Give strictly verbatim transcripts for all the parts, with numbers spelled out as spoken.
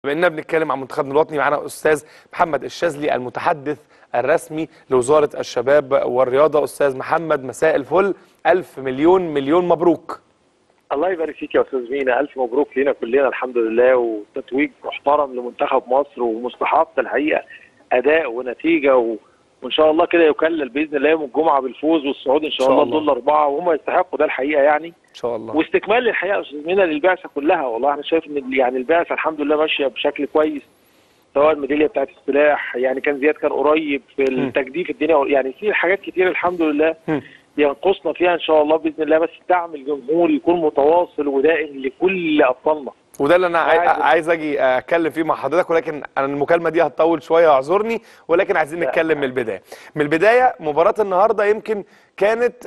بما اننا بنتكلم عن منتخبنا الوطني، معانا استاذ محمد الشاذلي المتحدث الرسمي لوزاره الشباب والرياضه. استاذ محمد مساء الفل، الف مليون مليون مبروك. الله يبارك فيك يا استاذ مينا، الف مبروك لينا كلنا الحمد لله، وتتويج محترم لمنتخب مصر ومستحق الحقيقه اداء ونتيجه و... وان شاء الله كده يكلل باذن الله يوم الجمعه بالفوز والصعود ان شاء, شاء الله دول اربعه، وهم يستحقوا ده الحقيقه يعني ان شاء الله. واستكمال للحقيقه يا استاذ مينا للبعثه كلها. والله انا شايف ان يعني البعثه الحمد لله ماشيه بشكل كويس، سواء الميداليه بتاعت السلاح، يعني كان زياد كان قريب في التجديف الدنيا، يعني في حاجات كتير الحمد لله م. ينقصنا فيها ان شاء الله باذن الله، بس الدعم الجمهوري يكون متواصل ودائم لكل ابطالنا. وده اللي انا عايز اجي اتكلم فيه مع حضرتك، ولكن انا المكالمه دي هتطول شويه اعذرني، ولكن عايزين نتكلم من البدايه. من البدايه مباراه النهارده يمكن كانت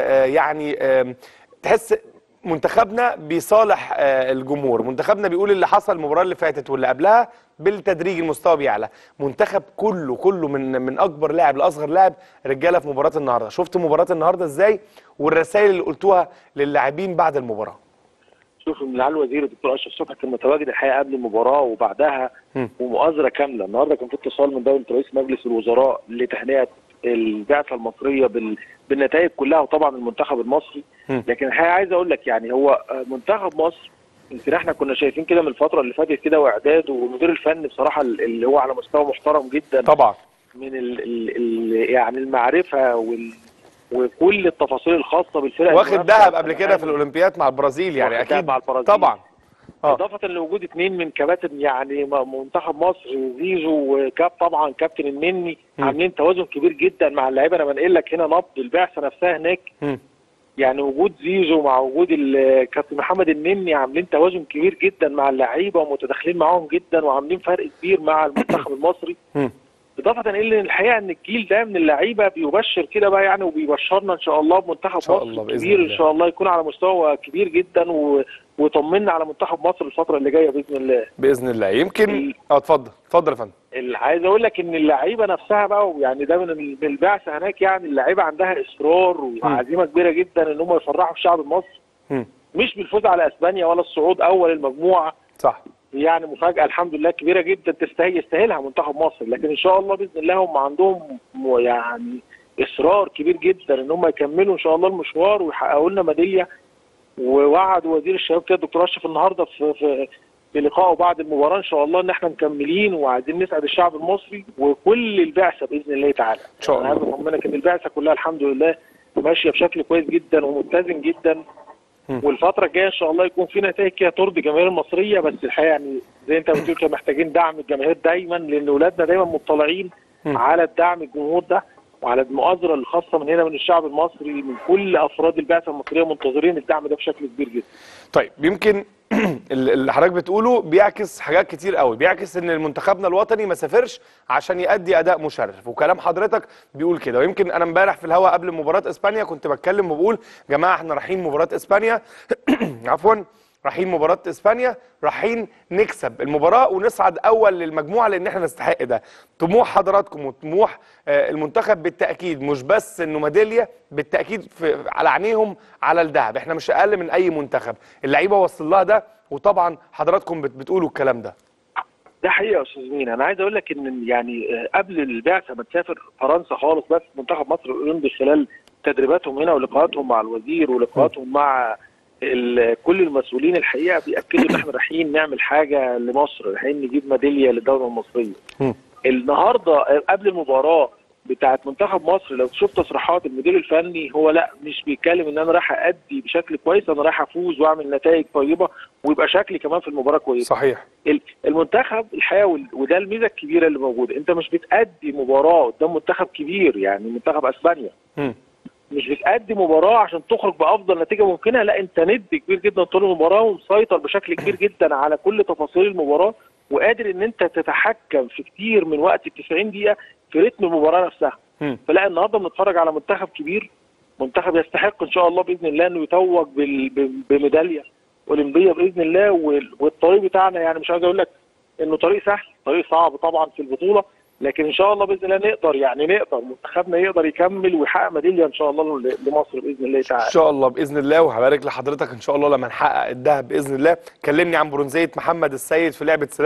يعني تحس منتخبنا بيصالح الجمهور، منتخبنا بيقول اللي حصل المباراه اللي فاتت واللي قبلها بالتدريج المستوى بيعلى، منتخب كله كله من من اكبر لاعب لاصغر لاعب رجاله في مباراه النهارده. شفت مباراه النهارده ازاي والرسائل اللي قلتوها للاعبين بعد المباراه؟ شوف من العالي الوزير الدكتور اشرف صبحي كان متواجد الحقيقه قبل المباراه وبعدها م. ومؤازره كامله. النهارده كان في اتصال من دوله رئيس مجلس الوزراء لتهنئه البعثه المصريه بال... بالنتائج كلها، وطبعا المنتخب المصري. م. لكن الحقيقه عايز اقول لك يعني هو منتخب مصر يمكن احنا كنا شايفين كده من الفتره اللي فاتت كده، واعداد والمدير الفني بصراحه اللي هو على مستوى محترم جدا طبعا من ال... ال... ال... يعني المعرفه وال وكل التفاصيل الخاصه بالفرق، واخد ذهب قبل كده في الاولمبياد مع البرازيل، يعني اكيد مع البرازيل طبعا. اه اضافه لوجود اثنين من كباتن يعني منتخب مصر، زيزو وكاب طبعا كابتن النني، م. عاملين توازن كبير جدا مع اللعيبه. انا بنقل لك هنا نبض البعثه نفسها هناك، م. يعني وجود زيزو مع وجود كابتن محمد النني عاملين توازن كبير جدا مع اللعيبه ومتداخلين معاهم جدا وعاملين فرق كبير مع المنتخب المصري. م. اضافه الى الحقيقه ان الجيل ده من اللعيبه بيبشر كده بقى يعني، وبيبشرنا ان شاء الله بمنتخب مصر كبير ان شاء الله، يكون على مستوى كبير جدا و... وطمنا على منتخب مصر الفتره اللي جايه باذن الله. باذن الله. يمكن اه اتفضل اتفضل يا فندم. اللي عايز اقول لك ان اللعيبه نفسها بقى، يعني ده من البعثه هناك، يعني اللعيبه عندها اصرار وعزيمه كبيره جدا ان هم يفرحوا الشعب المصري، م. مش بالفوز على اسبانيا ولا الصعود اول المجموعه. صح. يعني مفاجاه الحمد لله كبيره جدا تستاهل يستاهلها منتخب مصر، لكن ان شاء الله باذن الله هم عندهم يعني اصرار كبير جدا ان هم يكملوا ان شاء الله المشوار ويحققوا لنا ميداليه. ووعد وزير الشباب كده الدكتور اشرف النهارده في في في لقائه بعد المباراه ان شاء الله ان احنا مكملين وعايزين نسعد الشعب المصري وكل البعثه باذن الله تعالى. ان شاء الله. انا عايز اطمنك ان البعثه كلها الحمد لله ماشيه بشكل كويس جدا ومتزن جدا، والفتره الجايه ان شاء الله يكون في نتائج كده ترضي الجماهير المصريه. بس الحقيقه يعني زي انت بتقول كده محتاجين دعم الجماهير دايما، لان اولادنا دايما مطلعين م. على الدعم الجمهور ده وعلى المؤازره الخاصه من هنا من الشعب المصري، من كل افراد البعثه المصريه منتظرين الدعم ده بشكل كبير جدا. طيب يمكن اللي حضرتك بتقوله بيعكس حاجات كتير قوي، بيعكس ان منتخبنا الوطني ما سافرش عشان يؤدي اداء مشرف، وكلام حضرتك بيقول كده. ويمكن انا امبارح في الهواء قبل مباراه اسبانيا كنت بتكلم وبقول جماعه احنا رايحين مباراه اسبانيا عفوا رايحين مباراه اسبانيا رايحين نكسب المباراه ونصعد اول للمجموعه، لان احنا نستحق ده. طموح حضراتكم وطموح المنتخب بالتاكيد مش بس انه ميداليه، بالتاكيد في على عينيهم على الذهب. احنا مش اقل من اي منتخب، اللعيبه وصل لها ده، وطبعا حضراتكم بتقولوا الكلام ده. ده حقيقه يا استاذ مين. انا عايز اقول لك ان يعني قبل البعثه ما تسافر فرنسا خالص، بس منتخب مصر الاولمبي خلال تدريباتهم هنا ولقاءاتهم مع الوزير ولقاءاتهم مع كل المسؤولين الحقيقه بياكدوا ان احنا رايحين نعمل حاجه لمصر، رايحين نجيب ميداليه للدوله المصريه. م. النهارده قبل المباراه بتاعت منتخب مصر لو تشوف تصريحات المدير الفني، هو لا مش بيتكلم ان انا رايح ادي بشكل كويس، انا رايح افوز واعمل نتائج طيبه ويبقى شكلي كمان في المباراه كويس. صحيح. المنتخب الحقيقه وده الميزه الكبيره اللي موجوده، انت مش بتادي مباراه قدام منتخب كبير يعني منتخب اسبانيا. م. مش بتأدي مباراة عشان تخرج بأفضل نتيجة ممكنة، لا أنت ند كبير جدا طول المباراة ومسيطر بشكل كبير جدا على كل تفاصيل المباراة، وقادر إن أنت تتحكم في كتير من وقت ال تسعين دقيقة في رتم المباراة نفسها. م. فلا النهارده بنتفرج على منتخب كبير، منتخب يستحق إن شاء الله بإذن الله إنه يتوج بميدالية أولمبية بإذن الله. والطريق بتاعنا يعني مش عايز أقول لك إنه طريق سهل، طريق صعب طبعا في البطولة، لكن ان شاء الله باذن الله نقدر يعني نقدر منتخبنا يقدر يكمل ويحقق ميداليه ان شاء الله لمصر باذن الله تعالى. ان شاء الله باذن الله، وهبارك لحضرتك ان شاء الله لما نحقق الذهب باذن الله. كلمني عن برونزيه محمد السيد في لعبه سلاح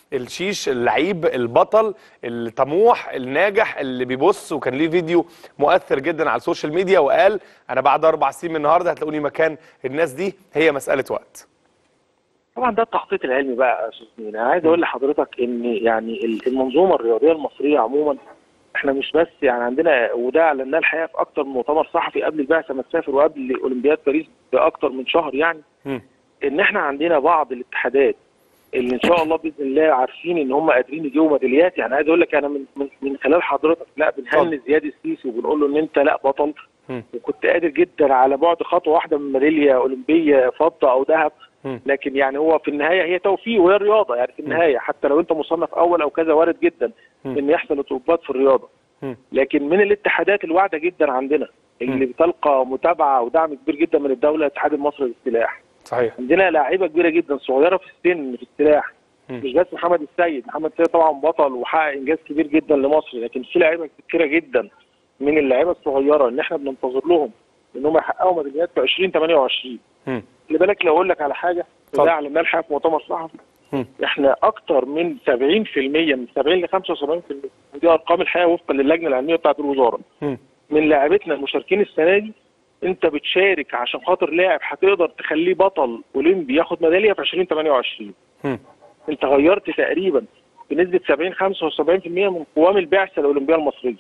الشيش اللعيب البطل الطموح الناجح اللي بيبص، وكان ليه فيديو مؤثر جدا على السوشيال ميديا وقال انا بعد اربع سنين من النهارده هتلاقوني مكان الناس دي، هي مساله وقت. طبعا ده التخطيط العلمي بقى يا استاذ مين. انا عايز اقول لحضرتك ان يعني المنظومه الرياضيه المصريه عموما احنا مش بس يعني عندنا، وده اعلناه الحقيقه في اكتر من مؤتمر صحفي قبل البعثه ما تسافر وقبل اولمبياد باريس باكتر من شهر، يعني م. ان احنا عندنا بعض الاتحادات اللي ان شاء الله باذن الله عارفين ان هم قادرين يجيبوا ميداليات. يعني عايز اقول لك انا من من, من خلال حضرتك لا بنهني زياد السيسي وبنقول له ان انت لا بطل م. وكنت قادر جدا على بعد خطوه واحده من ميداليه اولمبيه فضه او ذهب، لكن يعني هو في النهايه هي توفيق وهي رياضه. يعني في النهايه حتى لو انت مصنف اول او كذا وارد جدا ان يحصل اضطرابات في الرياضه، لكن من الاتحادات الواعده جدا عندنا اللي بتلقى متابعه ودعم كبير جدا من الدوله الاتحاد المصري للسلاح. صحيح. عندنا لاعيبه كبيره جدا صغيره في السن في السلاح، مش بس محمد السيد، محمد السيد طبعا بطل وحقق انجاز كبير جدا لمصر، لكن في لاعيبه كتيره جدا من اللعيبه الصغيره اللي احنا بننتظر لهم ان هم يحققوا ميداليات في ألفين وثمانية وعشرين. خلي بالك لو اقول لك على حاجه ده اعلناه الحقيقه في مؤتمر صحفي، احنا اكتر من سبعين في المية من سبعين ل خمسة وسبعين في المية، ودي ارقام الحقيقه وفقا للجنه العلميه بتاعه الوزاره، من لاعبتنا المشاركين السنه دي انت بتشارك عشان خاطر لاعب هتقدر تخليه بطل اولمبي ياخد ميداليه في ألفين وثمانية وعشرين. انت غيرت تقريبا بنسبه سبعين خمسة وسبعين في المية من قوام البعثه الاولمبيه المصريه.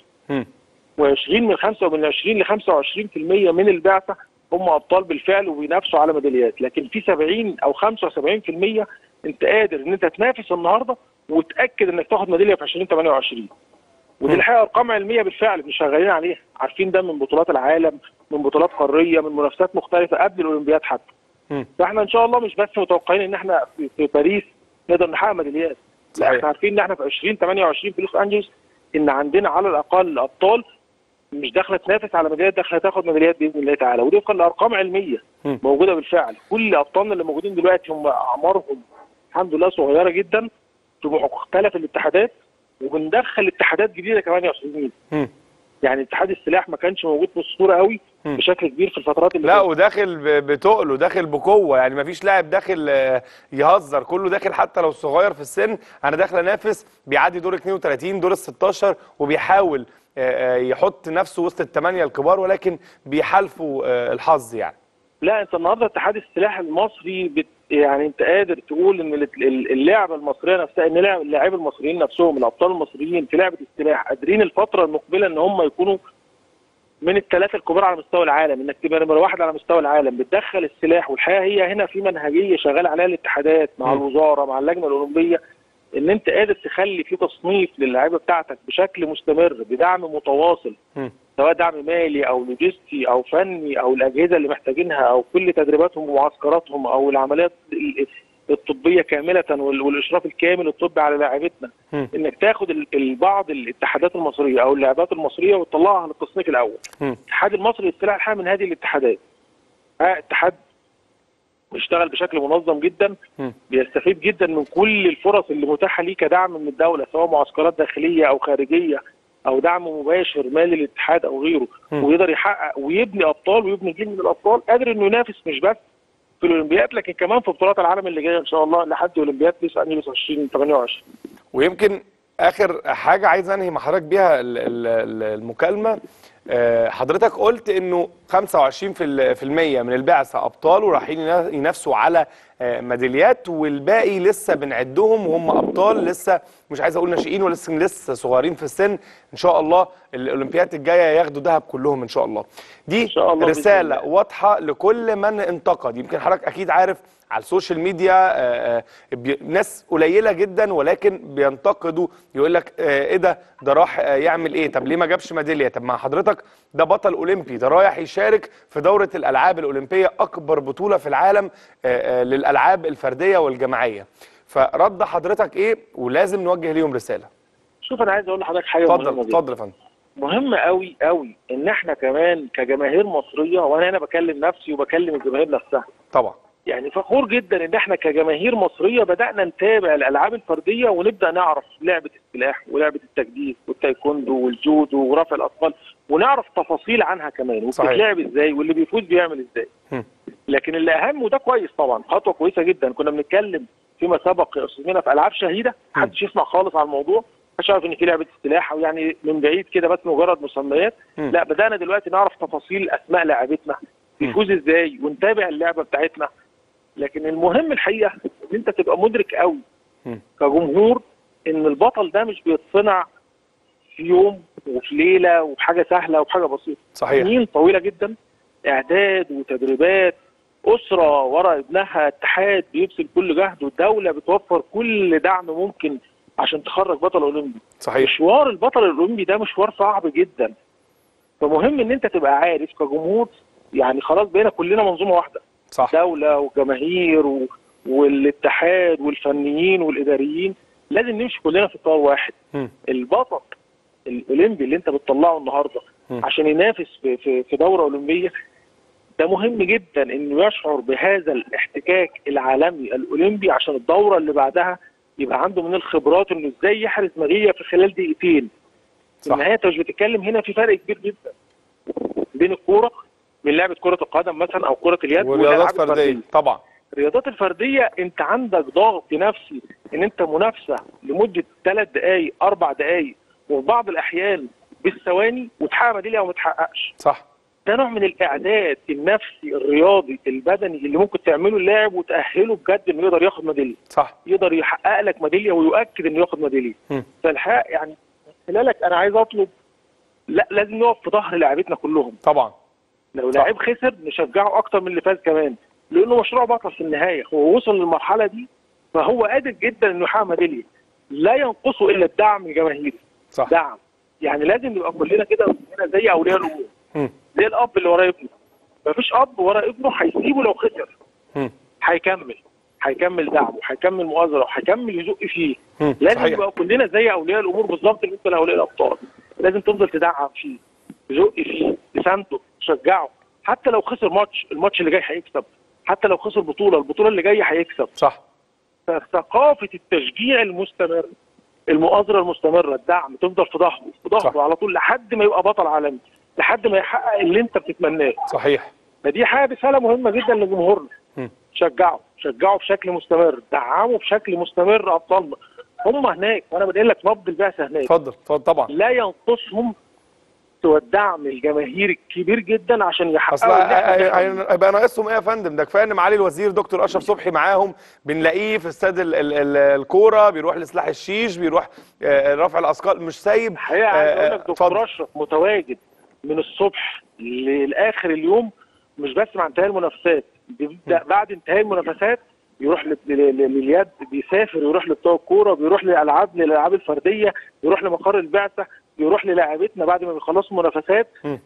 و20 من خمسة من عشرين ل خمسة وعشرين في المية من البعثه هم ابطال بالفعل وبينافسوا على ميداليات، لكن في سبعين او خمسة وسبعين في المية انت قادر ان انت تنافس النهارده وتاكد انك تاخد ميداليه في ألفين وثمانية وعشرين. ودي الحقيقه ارقام علميه بالفعل مش شغالين عليها، عارفين ده من بطولات العالم، من بطولات قاريه، من منافسات مختلفه قبل الاولمبياد حتى. م. فاحنا ان شاء الله مش بس متوقعين ان احنا في, في باريس نقدر نحقق ميداليات، لا احنا عارفين ان احنا في ألفين وثمانية وعشرين في لوس انجلوس ان عندنا على الاقل ابطال مش داخله تنافس على ميداليات، داخله تاخد ميداليات باذن الله تعالى، ودي وفقا لارقام علميه م. موجوده بالفعل. كل ابطالنا اللي موجودين دلوقتي هم اعمارهم الحمد لله صغيره جدا في مختلف الاتحادات، وبندخل اتحادات جديده كمان يا استاذ مين. يعني اتحاد السلاح ما كانش موجود في الصوره قوي م. بشكل كبير في الفترات اللي لا، وداخل بتقله، داخل بقوه، يعني ما فيش لاعب داخل يهزر، كله داخل حتى لو صغير في السن، انا داخل انافس، بيعدي دور اثنين وثلاثين دور ال ستاشر وبيحاول يحط نفسه وسط الثمانيه الكبار، ولكن بيحالفوا الحظ. يعني لا انت النهارده اتحاد السلاح المصري بت يعني انت قادر تقول ان اللعبه المصريه نفسها، ان اللاعبين المصريين نفسهم الابطال المصريين في لعبه السلاح قادرين الفتره المقبله ان هم يكونوا من الثلاثه الكبار على مستوى العالم، انك تبقى نمره واحد على مستوى العالم بتدخل السلاح. والحقيقه هي هنا في منهجيه شغال عليها الاتحادات مع الوزاره مع اللجنه الاولمبيه، ان انت قادر تخلي في تصنيف للاعيبه بتاعتك بشكل مستمر بدعم متواصل، م. سواء دعم مالي او لوجستي او فني او الاجهزه اللي محتاجينها او كل تدريباتهم ومعسكراتهم او العمليات الطبيه كامله والاشراف الكامل الطبي على لاعبتنا، انك تاخد بعض الاتحادات المصريه او اللاعبات المصريه وتطلعها للتصنيف الاول. الاتحاد المصري للسلاح الحقيقه من هذه الاتحادات اتحاد بيشتغل بشكل منظم جدا، م. بيستفيد جدا من كل الفرص اللي متاحه ليه كدعم من الدوله، سواء معسكرات داخليه او خارجيه او دعم مباشر مالي للاتحاد او غيره، م. ويقدر يحقق ويبني ابطال ويبني جيل من الابطال قادر انه ينافس مش بس في الاولمبياد لكن كمان في بطولات العالم اللي جايه ان شاء الله لحد اولمبياد لوس انجلوس ألفين وثمانية وعشرين. ويمكن اخر حاجه عايز انهي مع حضرتك بيها المكالمه، حضرتك قلت انه خمسة وعشرين في المية من البعثه ابطال ورايحين ينافسوا على ميداليات، والباقي لسه بنعدهم وهم ابطال لسه مش عايز اقول ناشئين ولسه لسه صغيرين في السن، ان شاء الله الاولمبياد الجايه ياخدوا ذهب كلهم ان شاء الله. دي شاء الله رساله واضحه لكل من انتقد. يمكن حضرتك اكيد عارف على السوشيال ميديا آآ آآ ناس قليله جدا ولكن بينتقدوا، يقول لك ايه ده ده راح يعمل ايه؟ طب ليه ما جابش ميداليه؟ طب مع حضرتك ده بطل اولمبي، ده رايح يشارك في دوره الالعاب الاولمبيه، اكبر بطوله في العالم للالعاب الفرديه والجماعيه. فرد حضرتك ايه؟ ولازم نوجه ليهم رساله. شوف انا عايز اقول لحضرتك حاجه اتفضل اتفضل يا فندم. مهم قوي قوي ان احنا كمان كجماهير مصريه، وانا هنا بكلم نفسي وبكلم الجماهير نفسها طبعا، يعني فخور جدا ان احنا كجماهير مصريه بدانا نتابع الالعاب الفرديه ونبدا نعرف لعبه السلاح ولعبه التجديف والتايكوندو والجودو ورفع الاثقال، ونعرف تفاصيل عنها كمان وبتتلعب ازاي واللي بيفوز بيعمل ازاي. م. لكن اللي اهم وده كويس طبعا خطوه كويسه جدا، كنا بنتكلم فيما سبق يا استاذ مينا في العاب شهيده محدش يسمع خالص عن الموضوع، محدش يعرف ان في لعبه سلاح، او يعني من بعيد كده بس مجرد مسميات. م. لا، بدانا دلوقتي نعرف تفاصيل اسماء لاعبتنا، بيفوز ازاي، ونتابع اللعبه بتاعتنا. لكن المهم الحقيقه ان انت تبقى مدرك قوي كجمهور ان البطل ده مش بيتصنع في يوم وفي ليله وبحاجه سهله وبحاجه بسيطه. صحيح. سنين طويله جدا، اعداد وتدريبات، اسره ورا ابنها، اتحاد بيبذل كل جهد، والدوله بتوفر كل دعم ممكن عشان تخرج بطل اولمبي. صحيح. مشوار البطل الاولمبي ده مشوار صعب جدا. فمهم ان انت تبقى عارف كجمهور، يعني خلاص بقينا كلنا منظومه واحده. صح. دوله وجماهير و... والاتحاد والفنيين والاداريين، لازم نمشي كلنا في اطار واحد. م. البطل الاولمبي اللي انت بتطلعه النهارده م. عشان ينافس في في, في دوره اولمبيه، ده مهم جدا انه يشعر بهذا الاحتكاك العالمي الاولمبي عشان الدوره اللي بعدها يبقى عنده من الخبرات انه ازاي يحرز ميداليه في خلال دقيقتين. في النهايه انت مش بتتكلم هنا في فرق كبير جدا بين الكوره، من لعبه كره القدم مثلا او كره اليد والرياضات فرديه. طبعا الرياضات الفرديه انت عندك ضغط نفسي ان انت منافسه لمده ثلاث دقائق اربع دقائق وفي بعض الاحيان بالثواني وتحقق ميداليه او ما تحققش. صح. ده نوع من الاعداد النفسي الرياضي البدني اللي ممكن تعمله اللاعب وتاهله بجد انه يقدر ياخد ميداليه. صح. يقدر يحقق لك ميداليه ويؤكد انه ياخد ميداليه. فالحقيقه يعني خلالك انا عايز اطلب، لا لازم نقف في ظهر لاعبتنا كلهم. طبعا. لو لاعب خسر نشجعه اكتر من اللي فاز كمان، لانه مشروع بطل في النهايه. هو وصل للمرحله دي فهو قادر جدا انه يحقق ميداليه. لا ينقصه الا الدعم الجماهيري. صح. دعم، يعني لازم نبقى كلنا كده زي اولياء الامور، زي الاب اللي ورا ابنه. مفيش اب ورا ابنه هيسيبه لو خسر. هيكمل هيكمل دعمه، هيكمل مؤازره، وهيكمل يزق فيه. لازم نبقى كلنا زي اولياء الامور بالظبط بالنسبه لاولياء الابطال. لازم تفضل تدعم فيه، تزق فيه، تسانده، تشجعه. حتى لو خسر ماتش، الماتش اللي جاي هيكسب. حتى لو خسر بطوله، البطوله اللي جايه هيكسب. صح. فثقافه التشجيع المستمر، المؤازره المستمره، الدعم، تفضل في ظهره في ظهره على طول لحد ما يبقى بطل عالمي، لحد ما يحقق اللي انت بتتمناه. صحيح. فدي حاجه رساله مهمه جدا لجمهورنا. شجعوا شجعوا بشكل مستمر، دعموا بشكل مستمر ابطالنا. هم هناك وانا بنقول لك نبض البعثه هناك. اتفضل اتفضل. طبعا لا ينقصهم سوى الدعم الجماهيري الكبير جدا عشان يحققوا. هيبقى ناقصهم ايه يا فندم؟ ده كفايه ان معالي الوزير دكتور اشرف صبحي معاهم، بنلاقيه في استاد الكوره، بيروح لسلاح الشيش، بيروح رفع الاثقال، مش سايب. الحقيقه عايز اقول لك دكتور اشرف متواجد من الصبح لاخر اليوم، مش بس مع انتهاء المنافسات، بعد انتهاء المنافسات يروح لليد، بيسافر يروح لبتوع الكوره، بيروح للالعاب للالعاب الفرديه، يروح لمقر البعثه، يروح للاعبتنا بعد ما بيخلصوا منافسات.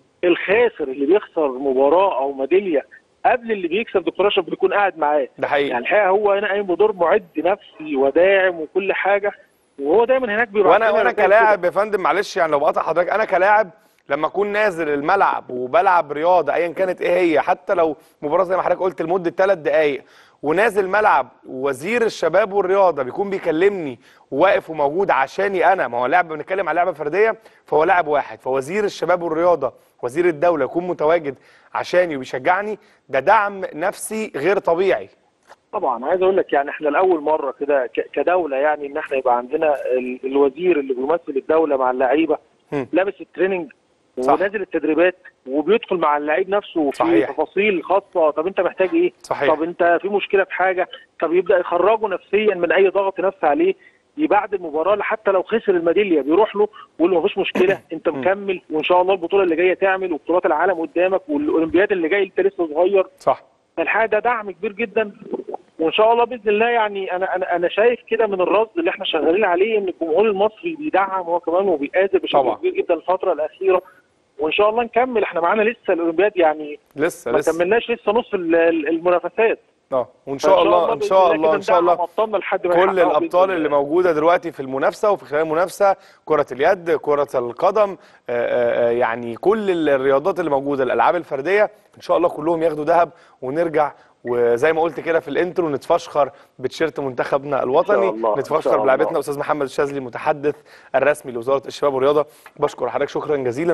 الخاسر اللي بيخسر مباراه او ميداليه قبل اللي بيكسب دكتور اشرف بيكون قاعد معاه. ده حقيقي. يعني الحقيقه هو هنا قايم بدور معد نفسي وداعم وكل حاجه، وهو دايما هناك بيروح. وانا وانا كلاعب يا فندم، معلش يعني لو بقطع حضرتك، انا كلاعب لما اكون نازل الملعب وبلعب رياضه ايا كانت ايه هي، حتى لو مباراه زي ما حضرتك قلت لمده ثلاث دقائق، ونازل ملعب وزير الشباب والرياضه بيكون بيكلمني وواقف وموجود عشاني انا، ما هو لاعب بنتكلم على لعبه فرديه فهو لاعب واحد، فوزير الشباب والرياضه وزير الدوله يكون متواجد عشاني وبيشجعني، ده دعم نفسي غير طبيعي. طبعا عايز اقول لك يعني احنا لاول مره كده كدوله، يعني ان احنا يبقى عندنا الوزير اللي بيمثل الدوله مع اللعيبه لابس التريننج ونازل التدريبات وبيدخل مع اللعيب نفسه في صحيح. تفاصيل خاصه. طب انت محتاج ايه؟ صحيح. طب انت في مشكله في حاجه؟ طب يبدا يخرجه نفسيا من اي ضغط نفسي عليه. بعد المباراه حتى لو خسر الميداليه بيروح له ويقول له مفيش مشكله، انت مكمل، وان شاء الله البطوله اللي جايه تعمل، وبطولات العالم قدامك، والاولمبياد اللي جاي انت لسه صغير. صح. الحقيقه ده دعم كبير جدا، وان شاء الله باذن الله. يعني انا انا انا شايف كده من الرصد اللي احنا شغالين عليه ان الجمهور المصري بيدعم هو كمان وبيقادر بشكل كبير جدا الفتره الاخيره، وان شاء الله نكمل. احنا معانا لسه الاولمبياد، يعني لسه ما لسه ما كملناش لسه نص المنافسات. اه وان شاء الله ان شاء الله ان شاء الله كل الابطال اللي موجوده دلوقتي في المنافسه وفي خلال المنافسه، كره اليد، كره القدم، آآ آآ يعني كل الرياضات اللي موجوده، الالعاب الفرديه، ان شاء الله كلهم ياخدوا ذهب، ونرجع وزي ما قلت كده في الانترو نتفشخر بتيشيرت منتخبنا الوطني، نتفشخر بلاعبتنا استاذ محمد الشاذلي المتحدث الرسمي لوزاره الشباب والرياضه. بشكر حضرتك شكرا جزيلا.